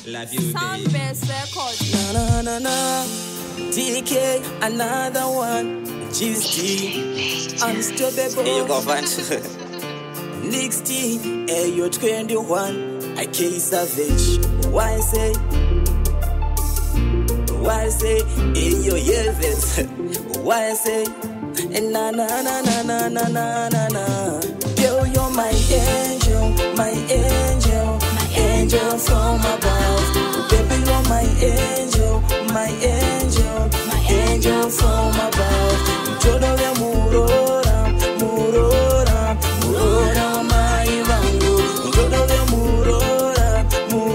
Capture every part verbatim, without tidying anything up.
Love you, Sound baby. best record. Na na na na. D K, another one. G T, unstoppable. Here you go, Van. Nix T, hey, you're twenty-one. I K Savage. Why say? Why say? Hey, yo, Yelvis. Why say? Na na na na na na na na na. Girl, you're my angel, my angel, my angel from above. Baby, you're my angel, my angel, my angel from above. Jodo ya murora, murora, murora mai vangu. Jodo ya murora,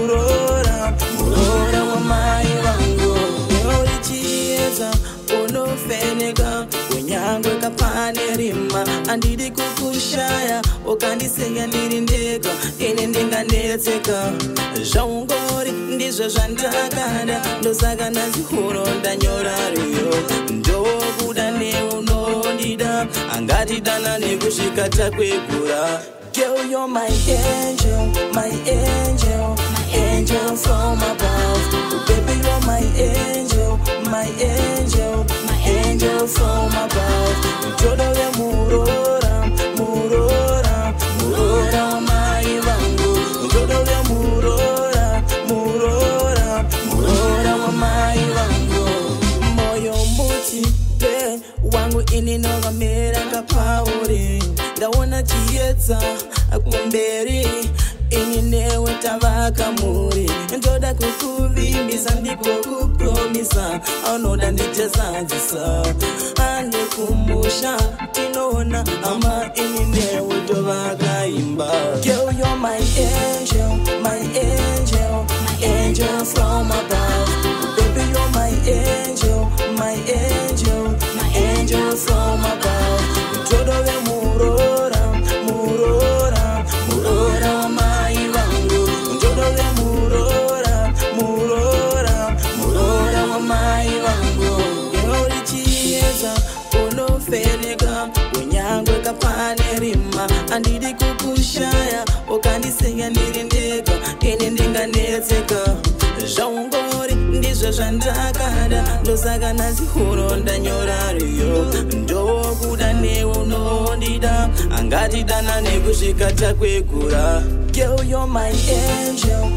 murora, murora wa mai vangu. Yori chieza, ono fenega. Nyangwe kapane rima andidi kukushaya okandisenya ndiri ndega ine ndinganetseka zvaungori ndizvo zvandakada ndosaka nazihuro ndanyora riyo ndokuda neunondida angatidana nekusvika takwegura. Girl, you're my angel, my angel, my angel from above. Baby, you're my angel, my angel, my angel from above. Jodo ya murora, murora, murora mai vangu. Jodo ya murora, murora, murora wa mai vangu. Moyo muti pe wangu ini nova mera kapauri. Ndaona chietsa akumberi ini newe tavaka muri. Ndoda kukuvimbisa ndipo kupromisa anoda ndichezanzisa ane kumusha tinoona ama ini newe tovaka imba. Girl, you're my angel, my angel, my angel from above. Baby, you're my angel, my angel, my angel from above. Jodo ya murora, murora, murora mai vangu. Jodo ya murora, murora, murora wa mai vangu. Yori chieza, ono fenega. Unyangwe kapane rima andidi kukushaya okandisenya ndiri ndega ine ndinganetseka zvaungori ndizvo zvandakada ndosaka nazihuro ndanyora riyo ndokuda newe unondida angatidana nekusvika takwegura. Girl, you're my angel,